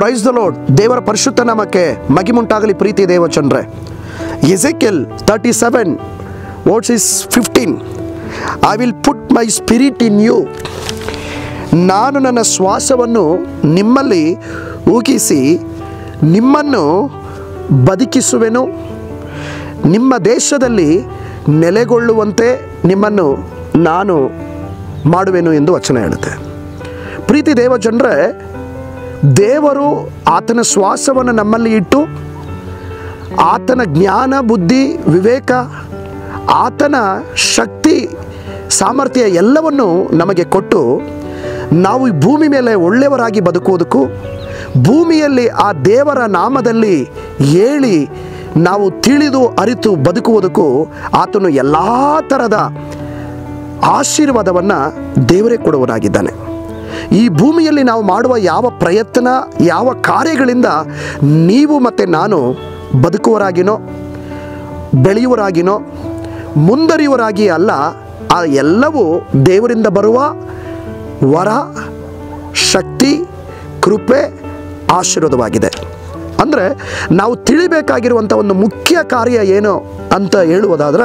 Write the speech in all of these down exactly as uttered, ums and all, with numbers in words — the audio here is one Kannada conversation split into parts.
Praise the lord. ದೇವರ ಪರಿಶುದ್ಧ ನಾಮಕ್ಕೆ ಮಹಿಮುಂಟಾಗಲಿ. ಪ್ರೀತಿ ದೇವಚಂದ್ರೆ, Ezekiel thirty seven verse is fifteen, I will put my spirit in you. ನಾನು ನನ್ನ ಶ್ವಾಸವನ್ನು ನಿಮ್ಮಲ್ಲಿ ಊಗಿಸಿ ನಿಮ್ಮನ್ನು ಬದುಕಿಸುವೆನು, ನಿಮ್ಮ ದೇಶದಲ್ಲಿ ನೆಲೆಗೊಳ್ಳುವಂತೆ ನಿಮ್ಮನ್ನು ನಾನು ಮಾಡುವೆನು ಎಂದು ವಚನ ಹೇಳುತ್ತೆ. ಪ್ರೀತಿ ದೇವಜನರೇ, ದೇವರು ಆತನ ಶ್ವಾಸವನ್ನು ನಮ್ಮಲ್ಲಿ ಇಟ್ಟು ಆತನ ಜ್ಞಾನ, ಬುದ್ಧಿ, ವಿವೇಕ, ಆತನ ಶಕ್ತಿ, ಸಾಮರ್ಥ್ಯ ಎಲ್ಲವನ್ನು ನಮಗೆ ಕೊಟ್ಟು ನಾವು ಈ ಭೂಮಿ ಮೇಲೆ ಒಳ್ಳೆಯವರಾಗಿ ಬದುಕುವುದಕ್ಕೂ, ಭೂಮಿಯಲ್ಲಿ ಆ ದೇವರ ನಾಮದಲ್ಲಿ ಹೇಳಿ ನಾವು ತಿಳಿದು ಅರಿತು ಬದುಕುವುದಕ್ಕೂ ಆತನು ಎಲ್ಲ ಥರದ ಆಶೀರ್ವಾದವನ್ನು ದೇವರೇ ಕೊಡುವನಾಗಿದ್ದಾನೆ. ಈ ಭೂಮಿಯಲ್ಲಿ ನಾವು ಮಾಡುವ ಯಾವ ಪ್ರಯತ್ನ, ಯಾವ ಕಾರ್ಯಗಳಿಂದ ನೀವು ಮತ್ತು ನಾನು ಬದುಕುವರಾಗಿನೋ, ಬೆಳೆಯುವರಾಗಿನೋ, ಮುಂದರಿಯುವರಾಗಿ ಅಲ್ಲ, ಆ ಎಲ್ಲವೂ ದೇವರಿಂದ ಬರುವ ವರ, ಶಕ್ತಿ, ಕೃಪೆ, ಆಶೀರ್ವಾದವಾಗಿದೆ. ಅಂದರೆ ನಾವು ತಿಳಿಬೇಕಾಗಿರುವಂಥ ಒಂದು ಮುಖ್ಯ ಕಾರ್ಯ ಏನು ಅಂತ ಹೇಳುವುದಾದರೆ,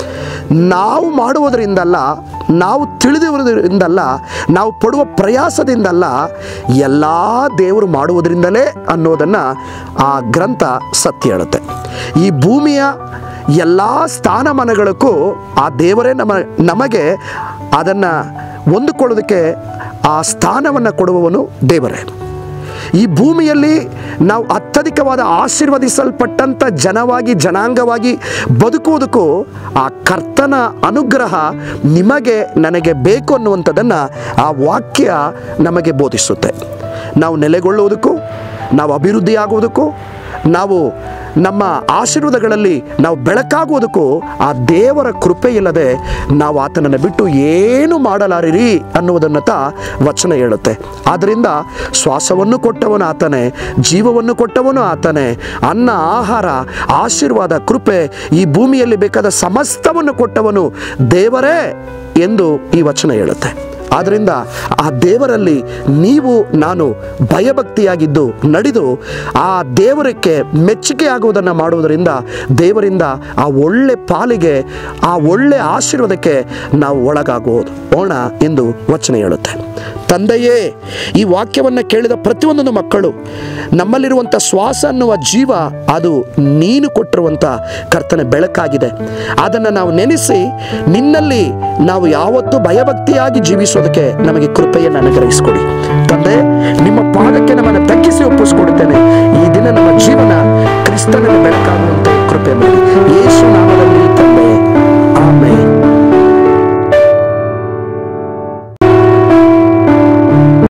ನಾವು ಮಾಡುವುದರಿಂದಲ್ಲ, ನಾವು ತಿಳಿದಿರುವುದರಿಂದಲ್ಲ, ನಾವು ಪಡುವ ಪ್ರಯಾಸದಿಂದಲ್ಲ, ಎಲ್ಲ ದೇವರು ಮಾಡುವುದರಿಂದಲೇ ಅನ್ನೋದನ್ನು ಆ ಗ್ರಂಥ ಸತ್ಯ ಹೇಳುತ್ತೆ. ಈ ಭೂಮಿಯ ಎಲ್ಲ ಸ್ಥಾನಮಾನಗಳಕ್ಕೂ ಆ ದೇವರೇ ನಮ್ಮ ನಮಗೆ ಅದನ್ನು ಹೊಂದಿಕೊಳ್ಳೋದಕ್ಕೆ ಆ ಸ್ಥಾನವನ್ನು ಕೊಡುವವನು ದೇವರೇ. ಈ ಭೂಮಿಯಲ್ಲಿ ನಾವು ಅತ್ಯಧಿಕವಾದ ಆಶೀರ್ವದಿಸಲ್ಪಟ್ಟಂಥ ಜನವಾಗಿ, ಜನಾಂಗವಾಗಿ ಬದುಕುವುದಕ್ಕೂ ಆ ಕರ್ತನ ಅನುಗ್ರಹ ನಿಮಗೆ ನನಗೆ ಬೇಕು ಅನ್ನುವಂಥದ್ದನ್ನು ಆ ವಾಕ್ಯ ನಮಗೆ ಬೋಧಿಸುತ್ತೆ. ನಾವು ನೆಲೆಗೊಳ್ಳುವುದಕ್ಕೂ, ನಾವು ಅಭಿವೃದ್ಧಿ ಆಗುವುದಕ್ಕೂ, ನಾವು ನಮ್ಮ ಆಶೀರ್ವಾದಗಳಲ್ಲಿ ನಾವು ಬೆಳಕಾಗುವುದಕ್ಕೂ ಆ ದೇವರ ಕೃಪೆ ಇಲ್ಲದೆ ನಾವು ಆತನನ್ನು ಬಿಟ್ಟು ಏನು ಮಾಡಲಾರಿರಿ ಅನ್ನುವುದನ್ನು ತ ವಚನ ಹೇಳುತ್ತೆ. ಆದ್ದರಿಂದ ಶ್ವಾಸವನ್ನು ಕೊಟ್ಟವನು ಆತನೇ, ಜೀವವನ್ನು ಕೊಟ್ಟವನು ಆತನೇ, ಅನ್ನ, ಆಹಾರ, ಆಶೀರ್ವಾದ, ಕೃಪೆ, ಈ ಭೂಮಿಯಲ್ಲಿ ಬೇಕಾದ ಸಮಸ್ತವನ್ನು ಕೊಟ್ಟವನು ದೇವರೇ ಎಂದು ಈ ವಚನ ಹೇಳುತ್ತೆ. ಆದ್ದರಿಂದ ಆ ದೇವರಲ್ಲಿ ನೀವು ನಾನು ಭಯಭಕ್ತಿಯಾಗಿದ್ದು ನಡೆದು ಆ ದೇವರಕ್ಕೆ ಮೆಚ್ಚುಗೆ ಆಗುವುದನ್ನು ಮಾಡುವುದರಿಂದ ದೇವರಿಂದ ಆ ಒಳ್ಳೆ ಪಾಲಿಗೆ, ಆ ಒಳ್ಳೆ ಆಶೀರ್ವಾದಕ್ಕೆ ನಾವು ಒಳಗಾಗುವುದು ಓಣ ಎಂದು ವಚನ ಹೇಳುತ್ತೆ. ತಂದೆಯೇ, ಈ ವಾಕ್ಯವನ್ನು ಕೇಳಿದ ಪ್ರತಿಯೊಂದೊಂದು ಮಕ್ಕಳು, ನಮ್ಮಲ್ಲಿರುವಂಥ ಶ್ವಾಸ ಅನ್ನುವ ಜೀವ ಅದು ನೀನು ಕೊಟ್ಟಿರುವಂಥ ಕರ್ತನ ಬೆಳಕಾಗಿದೆ. ಅದನ್ನು ನಾವು ನೆನೆಸಿ ನಿನ್ನಲ್ಲಿ ನಾವು ಯಾವತ್ತೂ ಭಯಭಕ್ತಿಯಾಗಿ ಜೀವಿಸೋದಕ್ಕೆ ನಮಗೆ ಕೃಪೆಯನ್ನು ಅನುಗ್ರಹಿಸಿಕೊಡಿ ತಂದೆ. ನಿಮ್ಮ ಪಾದಕ್ಕೆ ನಮ್ಮನ್ನು ತಗ್ಗಿಸಿ ಒಪ್ಪಿಸಿಕೊಡುತ್ತೇನೆ. ಈ ದಿನ ನಮ್ಮ ಜೀವ